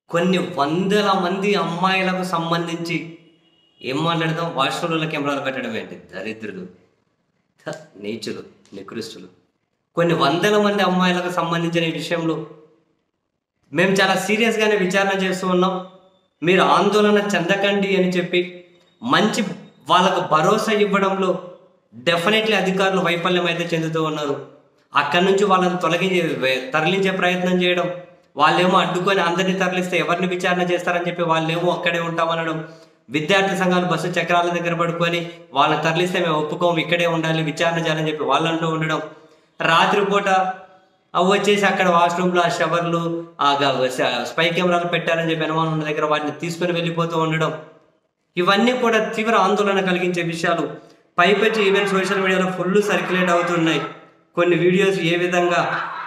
కొన్ని వందల మంది అమ్మాయిలకు సంబంధించి ఏం మాట్లాడదాం? వాష్‌రూమ్‌లలో కెమెరాలు పెట్టడం ఏంటి? దరిద్రులు, నీచులు, నికృష్టులు. కొన్ని వందల మంది అమ్మాయిలకు సంబంధించిన ఈ విషయంలో మేము చాలా సీరియస్‌గానే విచారణ చేస్తూ ఉన్నాం. మీరు ఆందోళన చెందకండి అని చెప్పి మంచి వాళ్ళకు భరోసా ఇవ్వడంలో డెఫినెట్లీ అధికారులు వైఫల్యం అయితే చెందుతూ ఉన్నారు. అక్కడి నుంచి వాళ్ళని తరలించే ప్రయత్నం చేయడం, వాళ్ళేమో అడ్డుకొని అందరినీ తరలిస్తే ఎవరిని విచారణ చేస్తారని చెప్పి వాళ్ళేమో అక్కడే ఉంటామనడం, విద్యార్థి సంఘాలు బస్సు చక్రాల దగ్గర పడుకొని వాళ్ళని తరలిస్తే మేము ఒప్పుకోము, ఇక్కడే ఉండాలి, విచారణ చేయాలని చెప్పి వాళ్ళంటూ ఉండడం, రాత్రిపూట వచ్చేసి అక్కడ వాష్రూమ్లో ఆ షవర్లు స్పై కెమెరాలు పెట్టారని చెప్పి అనుమానం ఉన్న దగ్గర వాటిని తీసుకొని వెళ్ళిపోతూ ఉండడం, ఇవన్నీ కూడా తీవ్ర ఆందోళన కలిగించే విషయాలు. పైపెచ్చి ఈవెన్ సోషల్ మీడియాలో ఫుల్ సర్క్యులేట్ అవుతున్నాయి. కొన్ని వీడియోస్ ఏ విధంగా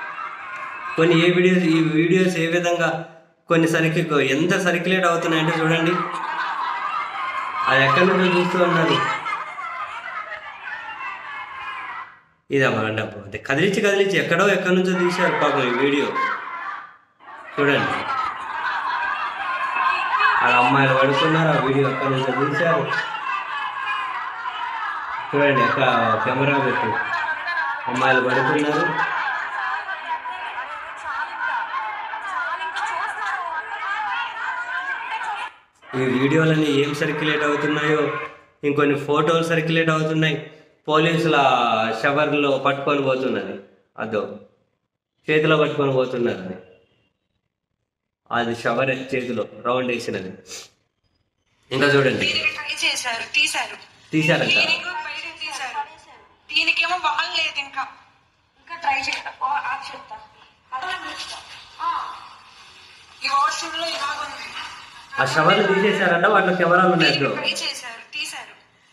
కొన్ని ఎంత సర్క్యులేట్ అవుతున్నాయంటే చూడండి. అది ఎక్కడి నుంచో చూస్తూ ఉన్నారు. ఇది అంటే కదిలించి ఎక్కడి నుంచో తీశారు పాపం ఈ వీడియో. చూడండి, ఆ అమ్మాయిలు పడుతున్నారు, ఆ వీడియో ఎక్కడి నుంచో తీశారు. చూడండి, కెమెరా పెట్టి అమ్మాయిలు పడుతున్నారు. ఈ వీడియోలన్నీ ఏం సర్క్యులేట్ అవుతున్నాయో, ఇంకొన్ని ఫోటోలు సర్క్యులేట్ అవుతున్నాయి. పోలీసుల షవర్లో పట్టుకొని పోతున్నది, అదో చేతిలో పట్టుకొని పోతున్నది. అది షవర్ చేతిలో రౌండ్ వేసినది. ఇంకా చూడండి, తీశారంట. దీనికేమో బాగా లేదు, ఇంకా ట్రై చేస్తా. ఈ వాష్రూమ్ లో ఇలాగుంది. ఆ షవర్లు తీసేశారంట, వాటిలో కెమెరాలు ఉన్నాయి. తీశారు.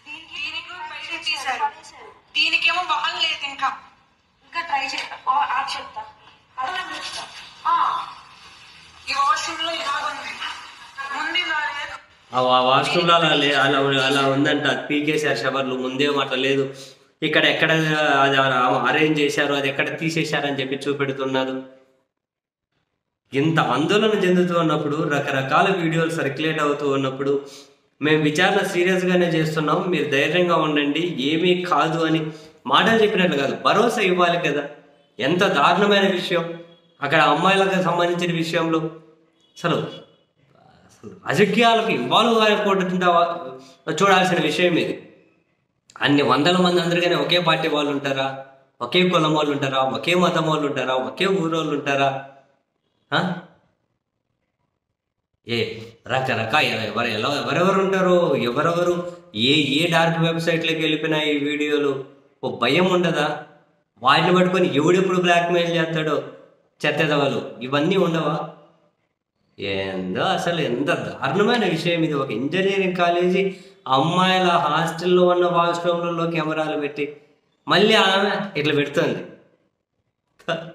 దీనికేమో బాగా లేదు, ఇంకా ట్రై చేస్తా. ఈ వాష్రూమ్ లో ఇలాగుంది, ముందు ఇలా లేదు. ఆ వాష్రూమ్లో అలా ఉందంట. పీకేశారు షవర్లు, ముందేమో అట్లా లేదు. ఎక్కడ అది అరేంజ్ చేశారు, అది ఎక్కడ తీసేశారని చెప్పి చూపెడుతున్నారు. ఇంత ఆందోళన చెందుతూ ఉన్నప్పుడు, రకరకాల వీడియోలు సర్క్యులేట్ అవుతూ ఉన్నప్పుడు, మేము విచారణ సీరియస్గానే చేస్తున్నాం, మీరు ధైర్యంగా ఉండండి, ఏమీ కాదు అని మాటలు చెప్పినట్లు కాదు, భరోసా ఇవ్వాలి కదా. ఎంత దారుణమైన విషయం. అక్కడ అమ్మాయిలకు సంబంధించిన విషయంలో అసలు రాజకీయాలకు ఇన్వాల్వ్ కాకుండా చూడాల్సిన విషయం ఇది. అన్ని వందల మంది అందరికీ ఒకే పార్టీ వాళ్ళు ఉంటారా? ఒకే కులం వాళ్ళు ఉంటారా? ఒకే మతం వాళ్ళు ఉంటారా? ఒకే ఊరోళ్ళు ఉంటారా? ఎవరెవరు ఉంటారో, ఎవరెవరు ఏ డార్క్ వెబ్సైట్లోకి వెళ్ళిపోయినా ఈ వీడియోలు ఓ భయం ఉండదా? వాటిని పట్టుకొని ఎవడెప్పుడు బ్లాక్మెయిల్ చేస్తాడో చెత్తదవాళ్ళు, ఇవన్నీ ఉండవా? ఏందో అసలు ఎంత దారుణమైన విషయం ఇది. ఒక ఇంజనీరింగ్ కాలేజీ అమ్మాయిల హాస్టల్లో ఉన్న వాష్రూమ్లలో కెమెరాలు పెట్టి మళ్ళీ ఆమె ఇట్లా పెడుతుంది.